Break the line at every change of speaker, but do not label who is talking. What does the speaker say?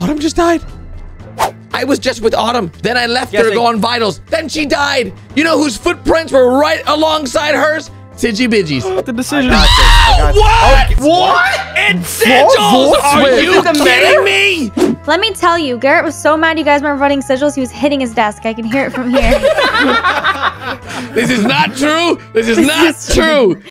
Autumn just died. I was just with Autumn. Then I left her to go on vitals. Then she died. You know whose footprints were right alongside hers? Siggy Bidgies.
The decision.
What? It's Sigils! Are you kidding me?
Let me tell you, Garrett was so mad you guys weren't voting Sigils, he was hitting his desk. I can hear it from here.
This is not true. This is not true.